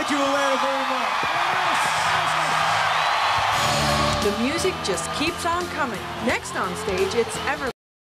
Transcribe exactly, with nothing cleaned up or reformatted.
Thank you, Atlanta, very much. The music just keeps on coming. Next on stage, it's Ever.